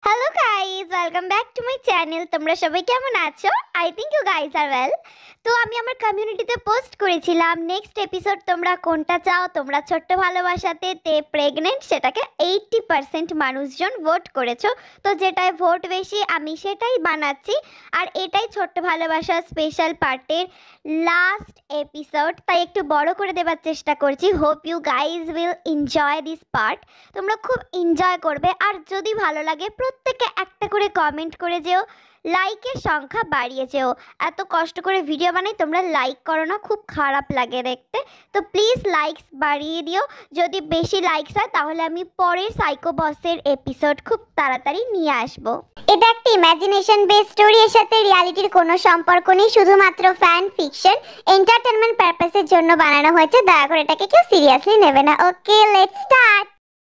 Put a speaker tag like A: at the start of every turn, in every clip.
A: Hello guys, welcome back to my channel. তোমরা সবাই কেমন আছো? I think you guys are well. তো আমি আমার কমিউনিটিতে পোস্ট করেছিলাম নেক্সট এপিসোড তোমরা কোনটা চাও। তোমরা ছোট্ট ভালোবাসাতে তে প্রেগনেন্ট সেটাকে 80% মানুষজন ভোট করেছো। তো যেটাই ভোট বেশি আমি সেটাই বানাচ্ছি। আর এটাই ছোট্ট ভালোবাসা স্পেশাল পার্টের লাস্ট এপিসোড, তাই একটু বড় করে দেওয়ার চেষ্টা করছি। Hope you guys will enjoy this part. তোমরা খুব এনজয় করবে। আর যদি ভালো লাগে প্রত্যেকে একটা করে কমেন্ট করে যেও, লাইকের সংখ্যা বাড়িয়ে যেও। এত কষ্ট করে ভিডিও বানাই তোমরা লাইক করো না, খুব খারাপ লাগে দেখতে। তো প্লিজ লাইকস বাড়িয়ে দিও। যদি বেশি লাইকস হয় তাহলে আমি পরের সাইকো বসের এপিসোড খুব তাড়াতাড়ি নিয়ে আসবো। এটা একটা ইমাজিনেশন বেস স্টোরি, এর সাথে রিয়ালিটির কোনো সম্পর্ক নেই, শুধুমাত্র ফ্যান ফিকশন এন্টারটেনমেন্ট পারপাসের জন্য বানানো হয়েছে। দয়া করে এটাকে কেউ সিরিয়াসলি নেবে না। Okay, let's start.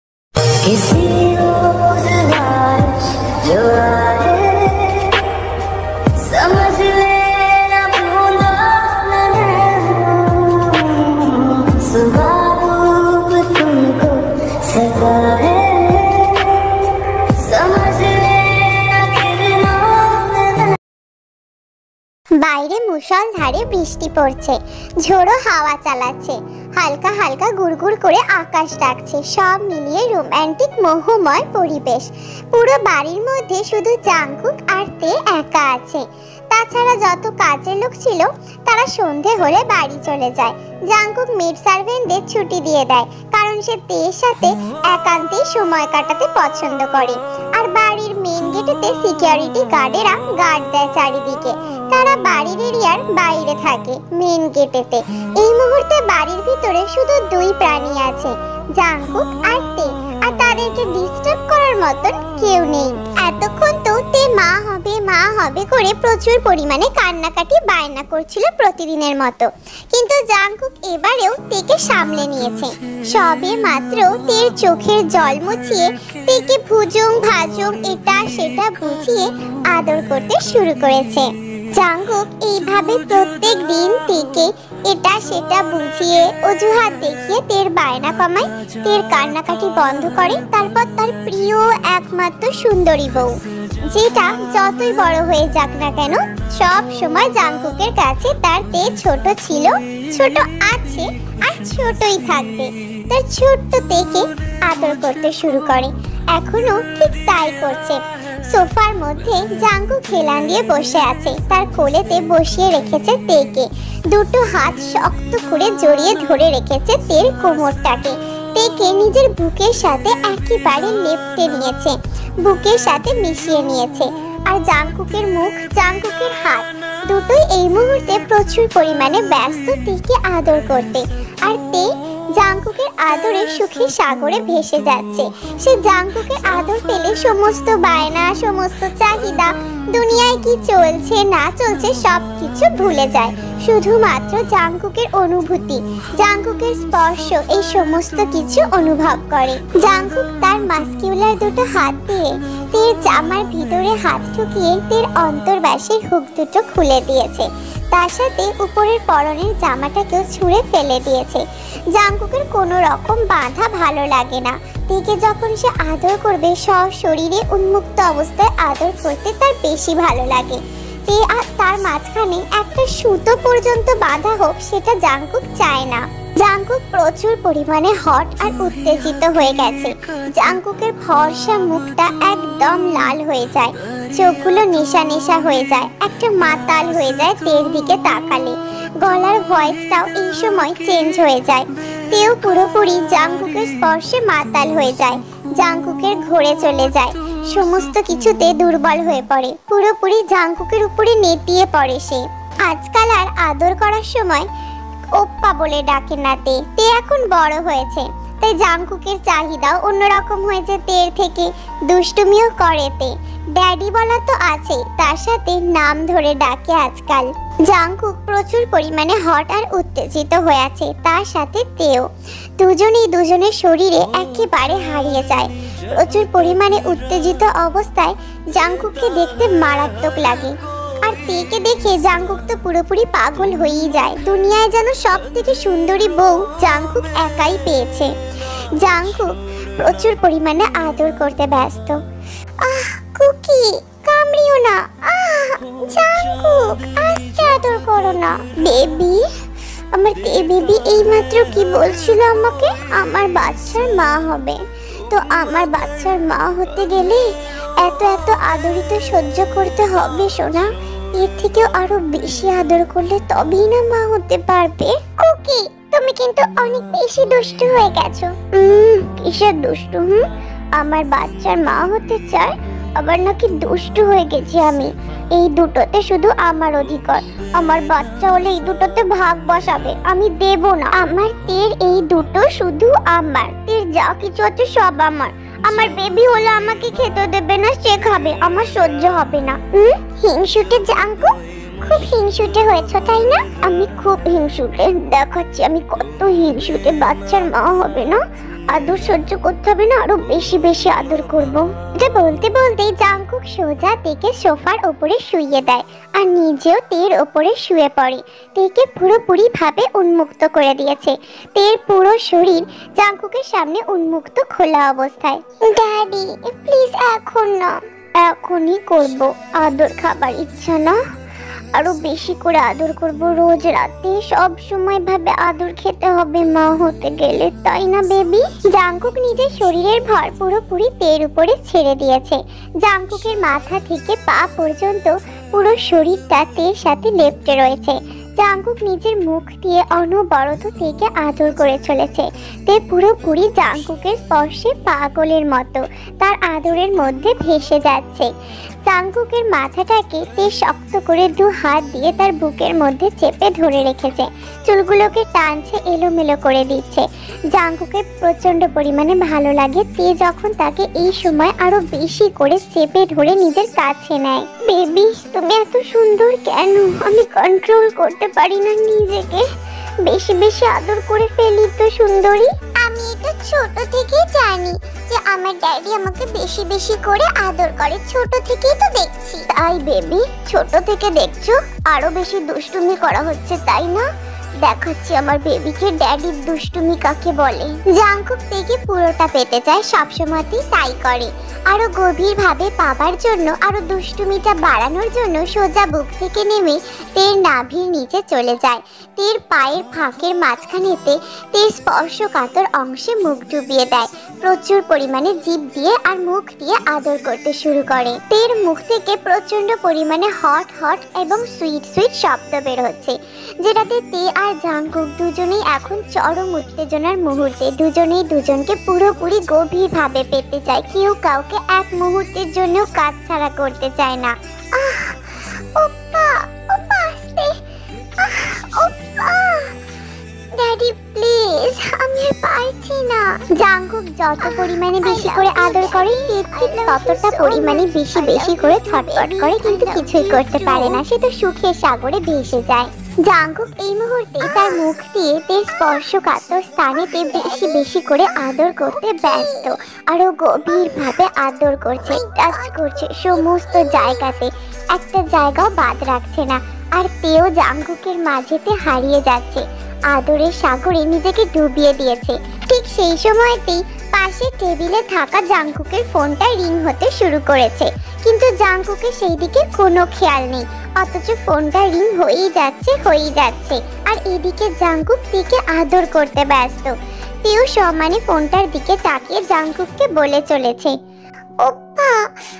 A: বাইরে মুষলধারে বৃষ্টি পড়ছে, ঝোড়ো হাওয়া চালাচ্ছে, হালকা হালকা গুড়গুড় করে আকাশ ডাকছে। সব মিলিয়ে রোমান্টিক মোহময় পরিবেশ। পুরো বাড়ির মধ্যে শুধু জাংকুক আর তে একা আছে। তাছাড়া যত কাজের লোক ছিল তারা সন্ধে হলে বাড়ি চলে যায়। জাংকুক মেড সার্ভেন্টদের ছুটি দিয়ে দেয়, কারণ সে তের সাথে একান্তে সময় কাটাতে পছন্দ করে। আর বাড়ির মেইন গেটেতে সিকিউরিটি গার্ডেরা গার্ড দেয় চারিদিকে। তারা বাড়ির এরিয়ার বাইরে থাকে, মেইন গেটেতে। এই মুহূর্তে বাড়ির ভিতরে শুধু দুই প্রাণী আছে, জাংকুক আর তে। আর তাদেরকে ডিস্টার্ব করার মতন কেউ নেই। এতক্ষণ তো তে মা হবে করে প্রচুর পরিমাণে কান্নাকাটি বায়না করছিল প্রতিদিনের মতো। কিন্তু জাংকুক এবারেও তেকে সামলে নিয়েছে। সবে মাত্র তের চোখের জল মুছিয়ে তেকে ভুজুং ভাজুং এটা সেটা বুঝিয়ে আদর করতে শুরু করেছে। জাংকুক এইভাবে প্রত্যেক দিন তেকে এটা সেটা বুঝিয়ে অজুহাত দেখিয়ে তের বায়না কমায়, তের কান্নাকাটি বন্ধ করে। তারপর তার প্রিয় একমাত্র সুন্দরী বউ, যেটা যতই বড় হয়ে যাক না কেন সব সময় জাংকুকের কাছে তার তে ছোট ছিল, ছোট আছে আর ছোটই থাকবে। তার ছোট্ট তেকে আদর করতে শুরু করে। এখনো ঠিক তাই করছে। সোফার মধ্যে জাংকুক হেলান দিয়ে বসে আছে, তার কোলেতে বসিয়ে রেখেছে তেকে। দুটো হাত শক্ত করে জড়িয়ে ধরে রেখেছে তের কোমরটাকে। তেকে নিজের বুকের সাথে একেবারে লেপ্টে নিয়েছে, বুকের সাথে মিশিয়ে নিয়েছে। আর জাংকুকের মুখ, জাংকুকের হাত দুটোই এই মুহূর্তে প্রচুর পরিমাণে ব্যস্ত তেকে আদর করতে। আর তে জাংকুকের আদরে সুখী সাগরে ভেসে যাচ্ছে। সে জাংকুকের আদর পেলে সমস্ত বায়না, সমস্ত চাহিদা, দুনিয়ায় কি চলছে না চলছে সবকিছু ভুলে যায়। শুধুমাত্র জাংকুকের অনুভূতি, জাংকুকের স্পর্শ, এই সমস্ত কিছু অনুভব করে। জাংকুক তার মাস্কিউলার দুটো হাত দিয়ে তের জামার ভিতরে হাত ঢুকিয়ে তের অন্তর্বাসের হুক দুটো খুলে দিয়েছে। তার সাথে উপরের পরনের জামাটাকেও ছুঁড়ে ফেলে দিয়েছে। জাংকুকের কোনো রকম বাধা ভালো লাগে না। তেকে যখন সে আদর করবে শরীরে উন্মুক্ত অবস্থায় আদর করতে তার বেশি ভালো লাগে। তে আর তার মাঝখানে একটা সুতো পর্যন্ত বাধা হোক সেটা জাংকুক চায় না। জাংকুক প্রচুর পরিমাণে হট আর উত্তেজিত হয়ে গেছে। জাংকুকের ফর্সা মুখটা একদম লাল হয়ে যায়, চোখগুলো নেশা নেশা হয়ে যায়, একটা মাতাল হয়ে যায় তের দিকে তাকালে। গলার ভয়েসটাও এই সময় চেঞ্জ হয়ে যায়। তেও পুরোপুরি জাংকুকের স্পর্শে মাতাল হয়ে যায়, জাংকুকের ঘোরে চলে যায়, সমস্ত কিছুতে দুর্বল হয়ে পড়ে, পুরোপুরি জাংকুকের উপরে নেতিয়ে পড়ে সে। আজকাল আর আদর করার সময় ওপ্পা বলে ডাকে না তে এখন বড় হয়েছে, তাই জাংকুকের চাহিদাও অন্যরকম হয়েছে তের থেকে। দুষ্টুমিও করে তে, ড্যাডি বলা তো আছে, তার সাথে নাম ধরে ডাকে আজকাল। জাংকুক প্রচুর পরিমাণে হট আর উত্তেজিত হয়ে আছে, তার সাথে তেও। দুজনেই দুজনের শরীরে একেবারে হারিয়ে যায়। প্রচুর পরিমাণে উত্তেজিত অবস্থায় জাংকুককে দেখতে মারাত্মক লাগে। আর তেকে দেখে জাংকুক তো পুরোপুরি পাগল হয়েই যায়। দুনিয়ায় যেন সব থেকে সুন্দরী বউ জাংকুক একাই পেয়েছে। জাংকুক প্রচুর পরিমাণে আদর করতে ব্যস্ত। না। বেবি, আমার বেবি এইমাত্র কি বলছিল আমাকে আমার বাচ্চার মা হবে। তো আমার বাচ্চার মা হতে গেলে এত এত আদরিত সহ্য করতে হবে সোনা। এর থেকেও আরো বেশি আদর করলে তবেই না মা হতে পারবে। কুকি, তুমি কিন্তু অনেক বেশি দুষ্টু হয়ে গেছো। কিসের দুষ্টু? আমার বাচ্চার মা হতে চায়, আবার নাকি দুষ্টু হয়ে গেছি আমি। এই দুটোতে শুধু আমার অধিকার। আমার বাচ্চা হলে এই দুটোতে ভাগ বসাবে, আমি দেব না। আমার তের এই দুটো শুধু আমার। তের যা কিছু আছে সব আমার। আমার বেবি হলে আমাকে খেতে দেবে না, সে খাবে, আমার সহ্য হবে না। হিংসুটে জাঙ্কু, খুব হিংসুটে হয়েছ তাই না? আমি খুব হিংসুটে, দেখাচ্ছি আমি কত হিংসুটে। বাচ্চার মা হবে না, আদর সহ্য করতে হবে না, আরো বেশি বেশি আদর করব। এটা বলতে বলতেই জাঙ্কুক সোজা তেকে সোফার উপরে শুইয়ে দেয় আর নিজেও তের উপরে শুয়ে পড়ে। তেকে পুরোপুরি ভাবে উন্মুক্ত করে দিয়েছে। তের পুরো শরীর জাঙ্কুকের সামনে উন্মুক্ত খোলা অবস্থায়। ড্যাডি প্লিজ এখন না। এখনই করব। আদর খাবার ইচ্ছা না? আরো বেশি করে আদর করব রোজ রাতে। সব সময় ভাবে আদর খেতে হবে মা হতে গেলে, তাই না বেবি? জাঙ্কুক নিজের শরীরের ভর পুরোপুরি তের উপরে ছেড়ে দিয়েছে। জাঙ্কুকের মাথা থেকে পা পর্যন্ত পুরো শরীরটা তের সাথে লেপ্টে রয়েছে। জাঙ্কুক নিজের মুখ দিয়ে অনবরত থেকে আদর করে চলেছে। তে পুরোপুরি জাঙ্কুকের স্পর্শে পাগলের মতো তার আদরের মধ্যে ভেসে যাচ্ছে। জাঙ্কুকের মাথাটাকে তে শক্ত করে দু হাত দিয়ে তার বুকের মধ্যে চেপে ধরে রেখেছে। চুলগুলোকে টানছে, এলোমেলো করে দিচ্ছে। জাঙ্কুকের প্রচন্ড পরিমাণে ভালো লাগে তে যখন তাকে এই সময় আরো বেশি করে চেপে ধরে নিজের কাছে নেয়। বেবি, তুমি এত সুন্দর কেন? আমি কন্ট্রোল করতে পারি না নিজেকে, বেশি বেশি আদর করে ফেলি তো সুন্দরী। আমি এটা ছোট থেকেই জানি যে আমার ড্যাডি আমাকে বেশি বেশি করে আদর করে, ছোট থেকেই তো দেখছি। তাই বেবি, ছোট থেকে দেখছো আরো বেশি দুষ্টুমি করা হচ্ছে তাই না? দেখাচ্ছি আমার বেবিকে ড্যাডির দুষ্টুমি কাকে বলে। জাঙ্কুক থেকে পুরোটা পেতে চায়, সবসময়তেই তাই করে। আরো গভীর ভাবে পাবার জন্য, আরো দুষ্টুমিটা বাড়ানোর জন্য সোজা বুক থেকে নেমে তের নাভির নিচে চলে যায়। তের পায়ের ফাঁকের মাঝখানেতে তের স্পর্শকাতর অংশে মুখ ডুবিয়ে দেয়। প্রচুর পরিমাণে জিভ দিয়ে আর মুখ দিয়ে আদর করতে শুরু করে। তের মুখ থেকে প্রচন্ড পরিমাণে হট হট এবং সুইট সুইট শব্দ বের হচ্ছে, যেটাতে তে আর জাঙ্কুক দুজনেই এখন চরম উত্তেজনার মুহূর্তে। দুজনেই দুজনকে পুরোপুরি গভীর ভাবে পেতে চায়, কেউ কাউকে এক মুহূর্তের জন্য কাজ ছাড়া করতে চায় না। ওপা ওপা আস্তে, ওপা ড্যাডি প্লিজ, আমি আর পারছি না। জাঙ্কুক যত পরিমাণে বেশি করে আদর করে ঠিক ততটা পরিমাণে বেশি বেশি করে ছটফট করে, কিন্তু কিছুই করতে পারে না। সে তো সুখের সাগরে ভেসে যায়। জাঙ্কুক এই মুহূর্তে তার মুখ দিয়ে তের স্পর্শকাতর স্থানেতে বেশি বেশি করে আদর করতে ব্যস্ত। আরো গভীর ভাবে আদর করছে, টাচ করছে সমস্ত জায়গাতে, একটা জায়গাও বাদ রাখছে না। আর তেও জাঙ্কুকের মাঝেতে হারিয়ে যাচ্ছে, আদরের সাগরে নিজেকে ডুবিয়ে দিয়েছে। ঠিক সেই সময়তেই পাশে টেবিলে থাকা জাঙ্কুকের ফোনটা রিং হতে শুরু করেছে, কিন্তু জাঙ্কুকের সেই দিকে কোনো খেয়াল নেই। অথচ ফোনটা রিং হয়েই যাচ্ছে আর এদিকে জাঙ্কুক তেকে আদর করতে ব্যস্ত। তেও সমানে ফোনটার দিকে তাকিয়ে জাঙ্কুককে বলে চলেছে, ওপা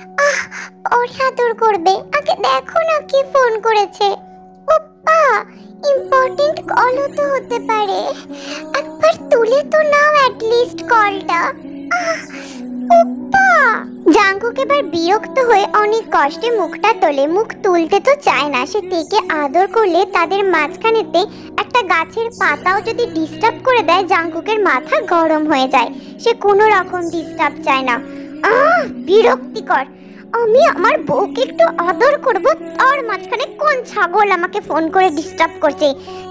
A: ওরে আদর করবে, আগে দেখো না কে ফোন করেছে। ওপা ইম্পর্টেন্ট কলও তো হতে পারে, একবার তুলে তো নাও অ্যাটলিস্ট কলটা। ওপা জাঙ্কুক এবার বিরক্ত হয়ে অনেক কষ্টে মুখটা তোলে। মুখ তুলতে তো চায় না, সে তেকে আদর করলে তাদের মাঝখানেতে একটা গাছের পাতাও যদি ডিস্টার্ব করে দেয় জাঙ্কুকের মাথা গরম হয়ে যায়। সে কোনো রকম ডিস্টার্ব চায় না। বিরক্তিকর, আমি আমার বউকে একটু আদর করব, তার মাঝখানে কোন ছাগল আমাকে ফোন করে ডিস্টার্ব করছে।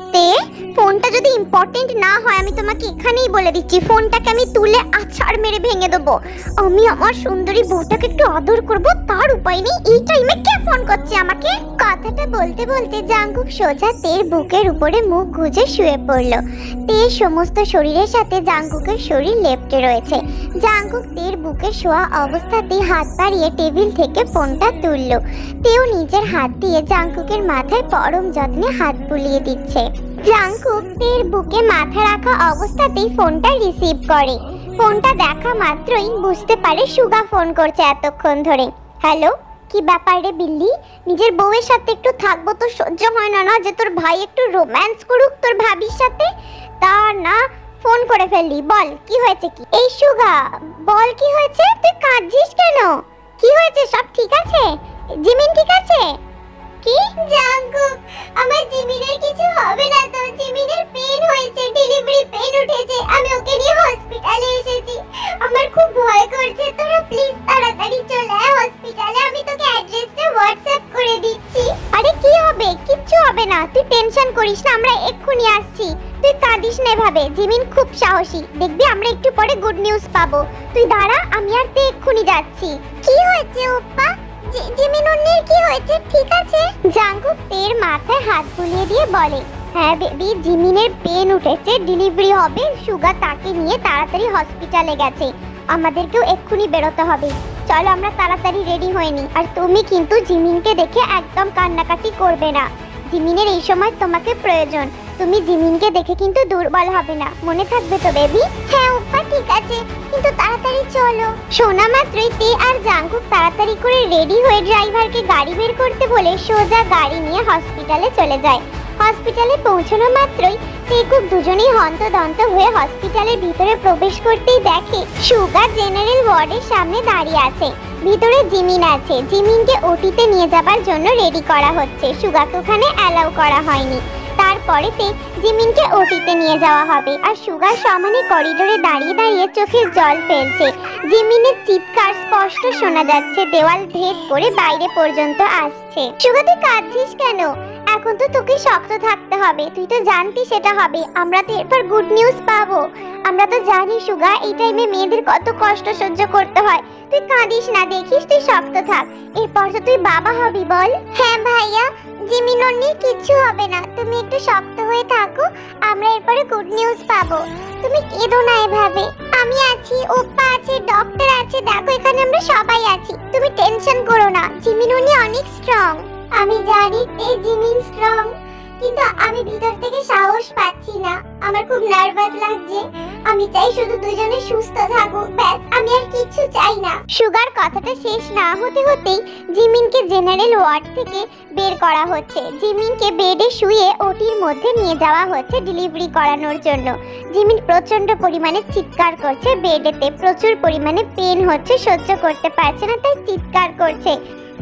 A: তে ফোনটা যদি ইম্পর্টেন্ট না হয় আমি তোমাকে এখানেই বলে দিচ্ছি, ফোনটাকে আমি তুলে আছাড় মেরে ভেঙে দেবো। আমি আমার সুন্দরী বউটাকে একটু আদর করব, তার উপায় নেই। এই টাইমে কে ফোন করছে আমাকে? কথাটা বলতে বলতে জাঙ্কুক সোজা তের বুকের উপরে মুখ গুজে শুয়ে পড়ল। তের সমস্ত শরীরের সাথে জাঙ্কুকের শরীর লেপ্টে রয়েছে। জাঙ্কুক তের বুকে শোয়া অবস্থাতেই হাত বাড়িয়ে টেবিল থেকে ফোনটা তুলল। তেও নিজের হাত দিয়ে জাঙ্কুকের মাথায় পরম যত্নে হাত বুলিয়ে দিচ্ছে। জাঙ্কুক তের বুকে মাথা রাখা অবস্থাতেই ফোনটা রিসিভ করে। ফোনটা দেখা মাত্রই বুঝতে পারে সুগা ফোন করছে এতক্ষণ ধরে। হ্যালো, কি ব্যাপার রে বিল্লি? নিজের বউয়ের সাথে একটু থাকবো তো সহ্য হয় না যে তোর ভাই একটু রোম্যান্স করুক তোর ভাবির সাথে? তা না, ফোন করে ফেললি। বল কি হয়েছে? কি এই সুগা, বল কি হয়েছে? তুই কাঁদছিস কেন? কি হয়েছে? সব ঠিক আছে? জিমিন ঠিক আছে? কি জাঙ্কুক, আমার জিমিনের কিছু হবে না তো? জিমিনের পেন হয়েছে, ডেলিভারি পেন উঠেছে, আমি ওকে নিয়ে হসপিটালে এসেছি। আমার খুব ভয় করছে, তোরা প্লিজ তাড়াতাড়ি চলে আয় হসপিটালে। আমি তোকে অ্যাড্রেসটা হোয়াটসঅ্যাপ করে দিচ্ছি। আরে কি হবে? কিচ্ছু হবে না, তুই টেনশন করিস না, আমরা এক্ষুনি আসছি। তুই কাঁদিস না এভাবে, জিমিন খুব সাহসী, দেখবি আমরা একটু পরে গুড নিউজ পাবো। তুই দাঁড়া, আমি আর তুই এক্ষুনি যাচ্ছি। কি হয়েছে ওপ্পা? জিমিনুন্নির কি হয়েছে? ঠিক আছে? জাঙ্কুক তের মাথায় হাত বুলিয়ে দিয়ে বলে, হ্যাঁ বেবি, জিমিনের পেন উঠেছে, ডেলিভারি হবে। সুগা তাকে নিয়ে তাড়াতাড়ি হসপিটালে গেছে, আমাদেরকেও এক্ষুনি বেরোতে হবে। চলো আমরা তাড়াতাড়ি রেডি হয়ে নি। আর তুমি কিন্তু জিমিনকে দেখে একদম কান্নাকাটি করবে না, জিমিনের এই সময় তোমাকে প্রয়োজন। তুমি জিমিনকে দেখে কিন্তু দুর্বল হবে না, মনে থাকবে তো বেবি? হ্যাঁ ওপ্পা ঠিক আছে, কিন্তু তাড়াতাড়ি চলো। শোনা মাত্রই তে আর জাঙ্কুক তাড়াতাড়ি করে রেডি হয়ে ড্রাইভারকে গাড়ি বের করতে বলে সোজা গাড়ি নিয়ে হসপিটালে চলে যায়। হসপিটালে পৌঁছানো মাত্রই তেকুক দুজনেই হন্তদন্ত হয়ে হসপিটালের ভিতরে প্রবেশ করতেই দেখে সুগা জেনারেল ওয়ার্ডের সামনে দাঁড়িয়ে আছে। ভিতরে জিমিন আছে, জিমিনকে ওটিতে নিয়ে যাবার জন্য রেডি করা হচ্ছে। সুগাকে ওখানে অ্যালাউ করা হয়নি। তারপরেতে জিমিনকে ওটিতে নিয়ে যাওয়া হবে। আর সুগার সমানে করিডোরে দাঁড়িয়ে দাঁড়িয়ে চোখের জল ফেলছে। জিমিনের চিৎকার স্পষ্ট শোনা যাচ্ছে, দেওয়াল ভেদ করে বাইরে পর্যন্ত আসছে। সুগা তুই কাঁদছিস কেন? এখন তো তোকে শক্ত থাকতে হবে, তুই তো জানতি সেটা হবে। আমরা তো এরপর গুড নিউজ পাবো। আমরা তো জানি সুগা, এই টাইমে মেয়েদের কত কষ্ট সহ্য করতে হয়। তুই কাঁদিস না, দেখিস, তুই শক্ত থাক, এরপর তো তুই বাবা হবি। বল। হ্যাঁ ভাইয়া, জিমিনুন্নির কিচ্ছু হবে না, তুমি একটু শক্ত হয়ে থাকো, আমরা এরপরে গুড নিউজ পাবো। তুমি কেঁদো না এভাবে, আমি আছি, ওপ্পা আছে, ডক্টর আছে, দেখো এখানে আমরা সবাই আছি, তুমি টেনশন করো না। জিমিনুন্নি অনেক স্ট্রং। আমি জানি জিমিন স্ট্রং, কিন্তু আমি ভিতর থেকে সাহস পাচ্ছি না, আমার খুব নার্ভাস লাগছে। আমি চাই শুধু দুজনে সুস্থ থাকুক, ব্যাস, আমি আর কিছু চাই না। সুগার কথাটা শেষ না হতে হতেই জিমিনকে জেনারেল ওয়ার্ড থেকে বের করা হচ্ছে। জিমিনকে বেডে শুয়ে ওটির মধ্যে নিয়ে যাওয়া হচ্ছে ডেলিভারি করানোর জন্য। জিমিন প্রচন্ড পরিমাণে চিৎকার করছে, বেডেতে প্রচুর পরিমাণে পেন হচ্ছে, সহ্য করতে পারছে না, তাই চিৎকার করছে।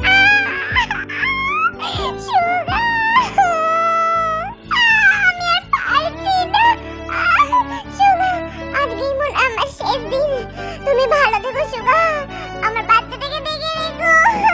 A: তুমি ভালো থেকো সুগা, আমার বাচ্চাটাকে দেখে রেখো।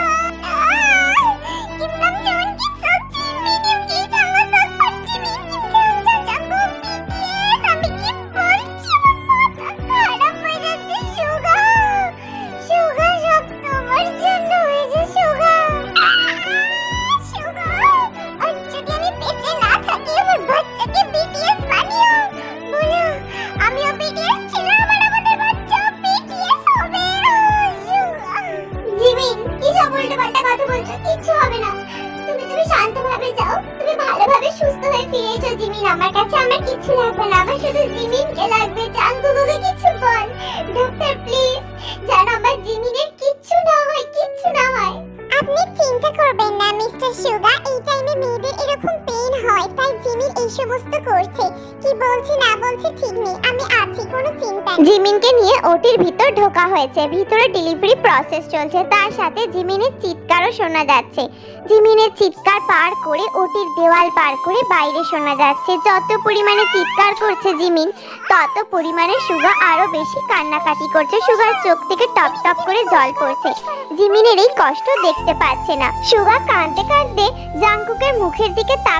A: আমার কাছে আমার কিছু লাগবে না, আমার শুধু জিমিনকে লাগবে। জাঙ্কুকে কিছু বল ডক্টর প্লিজ, যেন আমার জিমিনের কিচ্ছু না হয়, কিচ্ছু না হয়। আপনি চিন্তা করবেন না মিস্টার সুগা, এই টাইমে মেয়েদের এরকম পেইন হয়, তাই জিমিন এই সমস্ত করছে। কি বলছি না বলছি ঠিক নেই, আমি আছি, কোনো চিন্তা নেই। জিমিনকে নিয়ে ওটির ভিতর ঢোকা হয়েছে, ভিতরে ডেলিভারি প্রসেস চলছে, তার সাথে জিমিনের চিৎকারও শোনা যাচ্ছে। জিমিনের চিৎকার পার করে ওটির দেওয়াল পার করে বাইরে শোনা যাচ্ছে। যত পরিমাণে চিৎকার করছে জিমিন, তত পরিমাণে সুগা আরো বেশি কান্নাকাটি করছে। সুগার চোখ থেকে টপ টপ করে জল পড়ছে। জিমিনের এই কষ্ট দেখতে পাচ্ছে না। সুগা কাঁদতে কাঁদতে জাঙ্কুকের মুখের দিকে তাকাতেই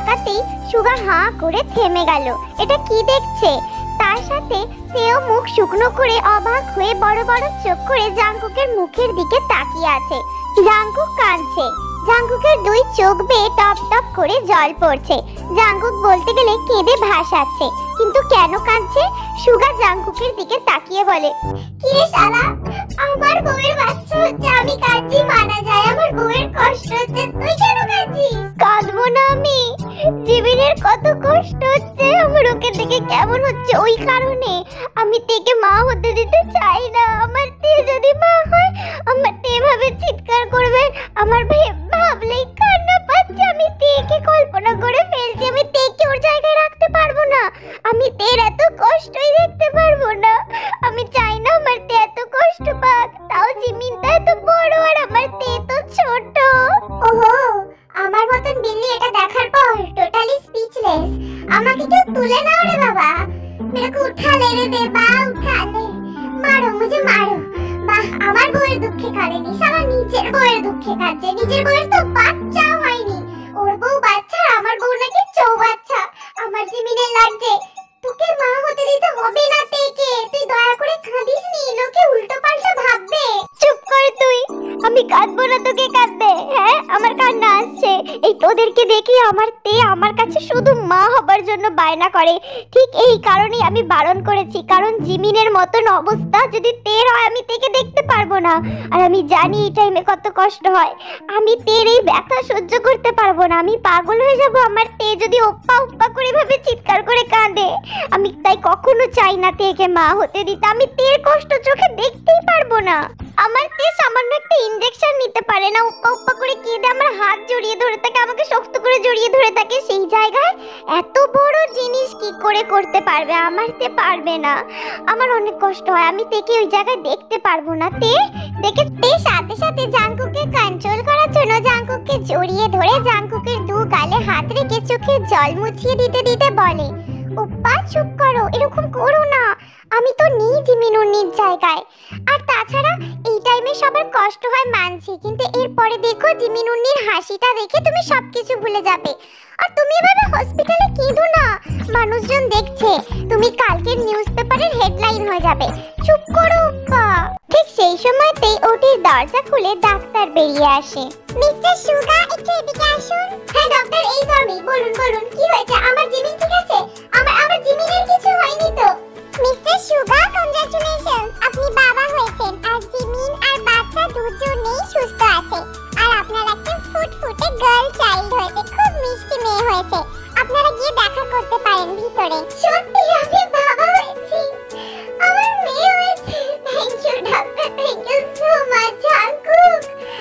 A: সুগা হাঁ করে থেমে গেল। এটা কি দেখছে? তার সাথে তেও মুখ শুকনো করে অবাক হয়ে বড় বড় চোখ করে জাঙ্কুকের মুখের দিকে তাকিয়ে আছে। জাঙ্কুক কাঁদছে। জাঙ্কুকের দুই চোখ বেয়ে টপ টপ করে জল পড়ছে। জাঙ্কুক বলতে গেলে কেঁদে ভাসাচ্ছে, কিন্তু কেন কাঁদছে? সুগা জাঙ্কুকের দিকে তাকিয়ে বলে, কি রে শালা, আমার বউয়ের বাচ্চা হচ্ছে, আমি কাঁদছি মানা যায়, আমার বউয়ের কষ্ট হচ্ছে, তুই কেন কাঁদছিস? কাঁদবো না আমি, জিমিনের কত কষ্ট হচ্ছে, আমার ওকে দেখে কেমন হচ্ছে, ওই কারণে আমি তেকে মা হতে দিতে চাই না। আমার তে যদি মা হয়, আমার তে এভাবে চিৎকার করবে, আমার ভাবলেই কান্না পাচ্ছে। আমি তেকে কল্পনা করে ফেলছি, আমি তেকে ওর জায়গায় রাখতে পারবো না, আমি তের এত কষ্টই দেখতে পারবো না। আমি চাই না আমার তে এত কষ্ট পাক, তাও জিমিনটা এত বড় আর আমার তে তো ছোট। ওহো, আমার মতন বিল্লি এটা দেখার পর টোটালি স্পিচলেস। আমাকে কেউ তুলে নাও রে বাবা, मेरे को उठा ले रे बेबा, उठा ले, मारो मुझे मारो। বাহ, আমার বউয়ের দুঃখে কাঁদেনি, সারা নিজের বউয়ের দুঃখে কাঁদছে। নিজের বউয়ের তো বাচ্চা হয়নি, ওর বউ বাচ্চা, আমার বউ নাকি চৌবাচ্চা। আমার জিমিনের লাগছে, তোকে মা হতে দিতে হবে না তেকে, তুই দয়া করে কাঁদিস নি, লোকে উল্টো পাল্টা ভাববে। চুপ কর তুই, আমি কাঁদবো না তো কে কাঁদবে? হ্যাঁ, আমার কান্না আসছে। এই তোদেরকে দেখি আমার তে আমার কাছে শুধু মা হবার জন্য বায়না করে। ঠিক এই কারণেই আমি বারণ করেছি, কারণ জিমিনের মতন অবস্থা যদি তের হয়, আমি তেকে দেখতে পারবো না। আর আমি জানি এই টাইমে কত কষ্ট হয়, আমি তের এই ব্যথা সহ্য করতে পারবো না, আমি পাগল হয়ে যাব। আমার তে যদি ওপ্পা ওপ্পা করে ভাবে চিৎকার করে কাঁদে, আমি তাই কখনো চাই না তেকে মা হতে দিতে। আমি তের কষ্ট চোখে দেখতেই পারবো না। আমার তে সামান্য একটা ইনজেকশন নিতে পারে না, উপ্পা উপ্পা করে কেঁদে আমার হাত জড়িয়ে ধরে থাকে, আমাকে শক্ত করে জড়িয়ে ধরে থাকে। সেই জায়গায় এত বড় জিনিস কি করে করতে পারবে? আমার তে পারবে না। আমার অনেক কষ্ট হয়, আমি তেকে ওই জায়গায় দেখতে পারবো না। তে দেখে তে সাথে সাথে জাঙ্কুককে কন্ট্রোল করার জন্য জাঙ্কুককে জড়িয়ে ধরে জাঙ্কুকের দু গালে হাত রেখে চোখের জল মুছিয়ে দিতে দিতে বলে, উপ্পা চুপ করো, এরকম করো না, আমি তো নেই জিমিনুন্নির জায়গায়। আর তাছাড়া এই টাইমে সবার কষ্ট হয় মানছি, কিন্তু এরপরে দেখো জিমিনুন্নির হাসিটা দেখে তুমি সবকিছু ভুলে যাবে। আর তুমি এভাবে হসপিটালে কেঁদো না, মানুষজন দেখছে, তুমি কালকের নিউজ পেপারের হেডলাইন হয়ে যাবে। চুপ করো উপ্পা। ঠিক সেই সময়তেই ওটির দরজা খুলে ডাক্তার বেরিয়ে আসে। মিস্টার সুগা, একটু এদিকে আসুন। হ্যাঁ ডক্টর, এই তো আমি। বলুন বলুন, কি হয়েছে? আমার জিমিন ঠিক আছে? আমার জিমিনের কিছু হয়নি তো? মিস্টার সুগা, কংগ্রাচুলেশনস, আপনি বাবা হয়েছেন, আর জিমিন আর বাচ্চা দুজনেই সুস্থ আছে। আর আপনার একটা ফুটফুটে গার্ল চাইল্ড হয়েছে, খুব মিষ্টি মেয়ে হয়েছে। আপনারা গিয়ে দেখা করতে পারেন ভিতরে। সত্যি আমি বাবা হয়েছি, আমার মেয়ে হয়েছে। Thank you doctor, thank you so much. Jungkook,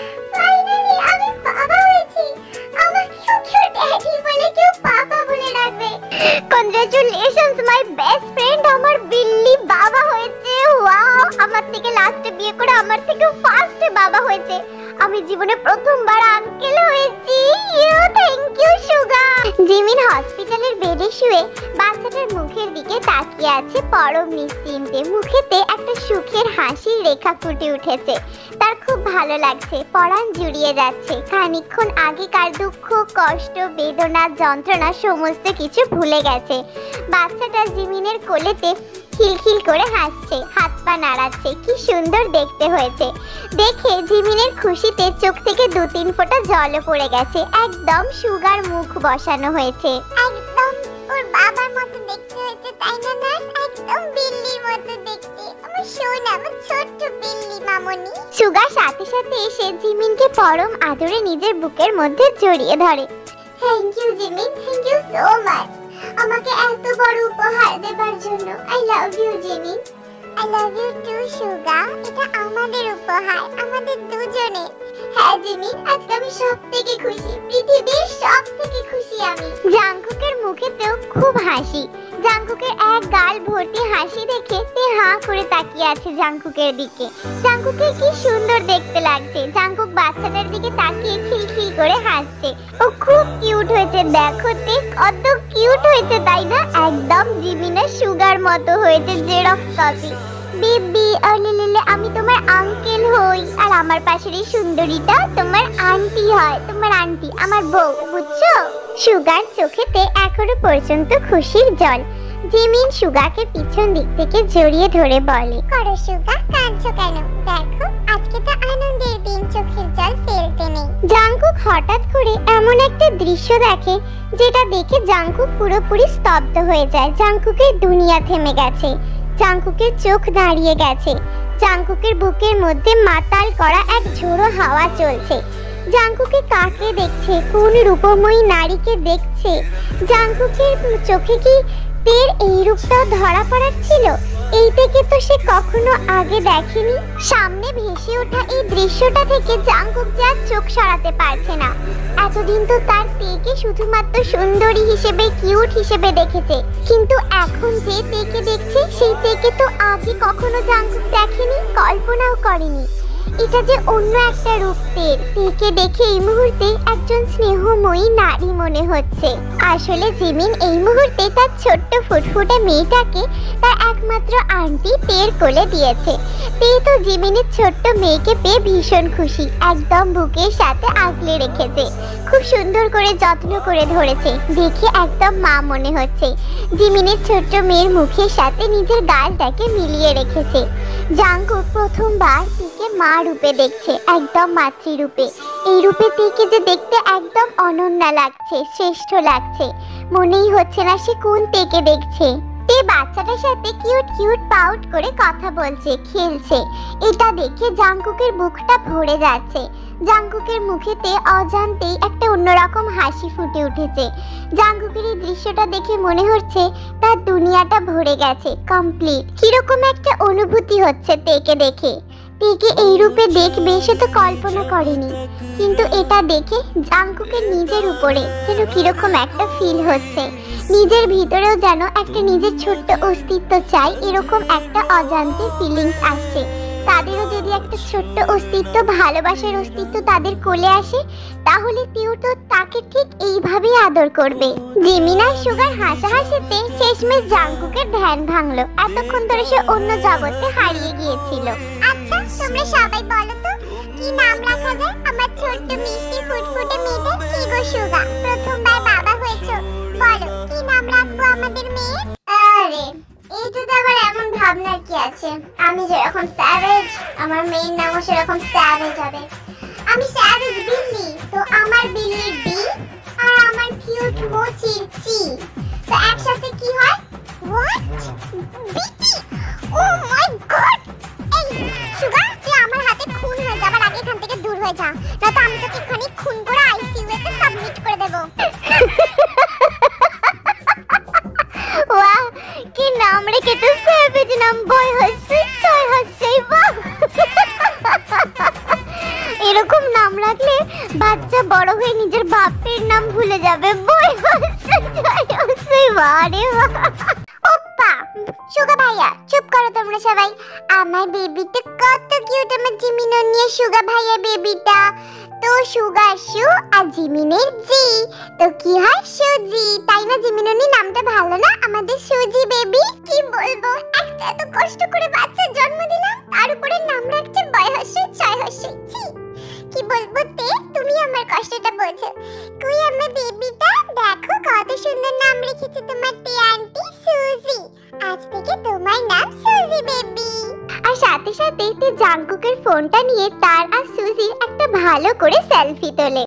A: finally আমি বাবা হয়েছি। আমাকেও কেউ ড্যাডি বলে, কেউ পাপা বলে ডাকবে। কংগ্রাচুলেশনস মাই বেস্ট ফ্রেন্ড, আমার বিল্লি বাবা হয়েছে। ওয়াও, আমার থেকে লাস্টে বিয়ে করে আমার থেকে ফার্স্টে বাবা হয়েছে। আমি জীবনে প্রথমবার আঙ্কেল হয়েছি। থ্যাংক ইউ সুগা। জিমিন হসপিটালের বেডে শুয়ে বাচ্চাটার মুখের দিকে তাকিয়ে আছে পরম নিশ্চিন্তে। মুখেতে একটা সুখের হাসির রেখা ফুটে উঠেছে। তার খুব ভালো লাগছে, পরাণ জুড়িয়ে যাচ্ছে। খানিকক্ষণ আগেকার দুঃখ, কষ্ট, বেদনা, যন্ত্রণা সমস্ত কিছু ভুলে গেছে। বাচ্চাটা জিমিনের কোলেতে খিলখিল করে হাসছে, হাত পা নাড়াচ্ছে। কি সুন্দর দেখতে হয়েছে। দেখে জিমিনের খুশিতে চোখ থেকে 2-3 ফোঁটা জলও পড়ে গেছে। একদম সুগার মুখ বসানো হয়েছে। একদম ওর বাবার মতো দেখতে হয়েছে, তাই না নার্স? একদম বিল্লির মতো দেখতে, আমার সোনা, আমার ছোট্ট বিল্লি মামনি। সুগা সাথে সাথে এসে জিমিনকে পরম আদরে নিজের বুকের মধ্যে জড়িয়ে ধরে। Thank you Jimin, thank you so much আমাকে এত বড় উপহার দেবার জন্য। I love you Jimin. I love you too Suga. এটা আমাদের উপহার, আমাদের দুজনের। হ্যাঁ জিমিন, আজকে আমি সব থেকে খুশি, পৃথিবীর সব থেকে খুশি আমি। জাঙ্কুকের মুখেতেও খুব হাসি। জাঙ্কুকের এক গাল ভর্তি হাসি দেখে তে হাঁ করে তাকিয়ে আছে জাঙ্কুকের দিকে। জাঙ্কুকে কি সুন্দর দেখতে লাগছে। জাঙ্কুক বাচ্চাটার দিকে তাকিয়ে খিলখিল করে হাসছে। ও খুব কিউট হয়েছে, দেখো তে কত কিউট হয়েছে, তাই না? একদম জিমিনের সুগার মতো হয়েছে, জেরক্স কপি। বেবি, আলে আমি তোমার আঙ্কেল হই, আর আমার পাশের এই সুন্দরীটা তোমার আন্টি হয়। তোমার আন্টি আমার বউ, বুঝছো? সুগার চোখেতে এখনো পর্যন্ত খুশির জল। জিমিন সুগাকে পিছন দিক থেকে জড়িয়ে ধরে বলে, করো সুগা, কাঁদছো কেন? দেখো আজকে তো আনন্দের দিন, চোখের জল ফেলতে নেই। জাংকুক হঠাৎ করে এমন একটা দৃশ্য দেখে যেটা দেখে জাংকুক পুরোপুরি স্তব্ধ হয়ে যায়। জাংকুকের দুনিয়া থেমে গেছে, জাংকুকের চোখ দাঁড়িয়ে গেছে। জাংকুকের বুকের মধ্যে মাতাল করা এক ঝোড়ো হাওয়া চলছে। জাংকুকে কাকে দেখছে? কোন রূপময়ী নারীকে দেখছে? জাংকুকের চোখে কি তের এই রূপটাও ধরা পড়াচ্ছিল? এই থেকে তো সে কখনো আগে দেখেনি। সামনে ভেসে ওঠা এই দৃশ্যটা থেকে জাংকুক যা চোখ সরাতে পারছে না। এতদিন তো তার তেকে শুধুমাত্র সুন্দরী হিসেবে, কিউট হিসেবে দেখেছে, কিন্তু এখন যে তেকে দেখছে সেই তেকে তো আগে কখনো জাংকুক দেখেনি, কল্পনাও করেনি। এটা যে অন্য একটা রূপ তের। তেকে দেখে এই মুহূর্তে একজন স্নেহময়ী নারী মনে হচ্ছে। আসলে জিমিন এই মুহূর্তে তার ছোট্ট ফুটফুটে মেয়েটাকে তার একমাত্র আন্টি তের কোলে দিয়েছে। তে তো জিমিনের ছোট্ট মেয়েকে পেয়ে ভীষণ খুশি, একদম বুকের সাথে আগলে রেখেছে, খুব সুন্দর করে যত্ন করে ধরেছে। দেখে একদম মা মনে হচ্ছে। জিমিনের ছোট্ট মেয়ের মুখের সাথে নিজের গালটাকে মিলিয়ে রেখেছে। জাংকুক প্রথমবার তেকে মা রূপে দেখছে, একদম মাতৃরূপে। এই রূপে তেকে যে দেখতে একদম অনন্যা লাগছে, শ্রেষ্ঠ লাগছে। মনেই হচ্ছে না সে কোন তেকে দেখছে। তে বাচ্চাটার সাথে কিউট কিউট পাউট করে কথা বলছে, খেলছে। এটা দেখে জাংকুকের বুকটা ভরে যাচ্ছে। জাংকুকের মুখেতে অজান্তেই একটা অন্যরকম হাসি ফুটে উঠেছে। জাংকুকের এই দৃশ্যটা দেখে মনে হচ্ছে তার দুনিয়াটা ভরে গেছে, কমপ্লিট। কিরকম একটা অনুভূতি হচ্ছে তেকে দেখে। তেকে এই রূপে দেখবে সে তো কল্পনা করেনি, কিন্তু এটা দেখে জাংকুকের নিজের উপরে যেন কিরকম একটা ফিল হচ্ছে। নিজের ভিতরেও যেন একটা নিজের ছোট্ট অস্তিত্ব চাই, এরকম একটা অজান্তে ফিলিংস আসছে। তাদেরও যদি একটা ছোট্ট অস্তিত্ব, ভালোবাসার অস্তিত্ব তাদের কোলে আসে, তাহলে তেও তো তাকে ঠিক এইভাবেই আদর করবে। জিমিন আর সুগার হাসাহাসিতে শেষমেশ জাংকুকের ধ্যান ভাঙলো। এতক্ষণ ধরে সে অন্য জগতে হারিয়ে গিয়েছিল। আচ্ছা তোমরা সবাই বলো তো, কি নাম রাখা যায় আমার ছোট্ট মিষ্টি ফুটফুটে মেয়েটা? কি গো সুগা, প্রথমবার বাবা হয়েছো, বলো কি নাম রাখবো আমাদের মেয়ে? আরে এইটাতে আবার এমন ভাবনার কি আছে? আমি যেরকম স্যাভেজ, আমার মেয়ের নামও সেরকম স্যাভেজ হবে। আমি স্যাভেজ বিল্লি, তো আমার বিল্লির বি আর আমার কিউট মোচির চি, তো একসাথে কি হয়? হোয়াট? বিটি? Oh my god! এই সুগা, তুই আমার হাতে খুন হয়ে যাবার আগে এখান থেকে দূর হয়ে যা, নয়তো আমি তোকে এখানে খুন করে আইসিইউ তে সাবমিট করে দেব। वाह কি নাম রেখে তো স্যাভেজ নাম, বয় হচ্ছে ছয় হচ্ছে। এরকম নাম রাখলে বাচ্চা বড় হয়ে নিজের বাপের নাম ভুলে যাবে। বয় হচ্ছে ছয় হচ্ছে, বারে ওপা। সুগা ভাইয়া চুপ করো তোমরা সবাই। আমার বেবিটা কত কিউট, আমার জিমিনের নিয়ে সুগা ভাইয়া বেবিটা। তো সুগা সু আর জিমিনের জি, তো কি হয় সুজি, তাই না? জিমিনের নামটা ভালো না, আমাদের সুজি বেবি। কি বলবো, একটা এত কষ্ট করে বাচ্চার জন্ম দিলাম, তার উপরে নাম রাখছে বয়স ছয় হচ্ছে। কি বলবো তে, তুমি আমার কষ্টটা বোঝো। কই আমার বেবিটা, দেখো কত সুন্দর নাম রেখেছে তোমার তে আন্টি, সুজি। আজ থেকে তোমার নাম সুজি বেবি। আর সাথে সাথে তে জাংকুকের ফোনটা নিয়ে তার আর সুজির একটা ভালো করে সেলফি তোলে।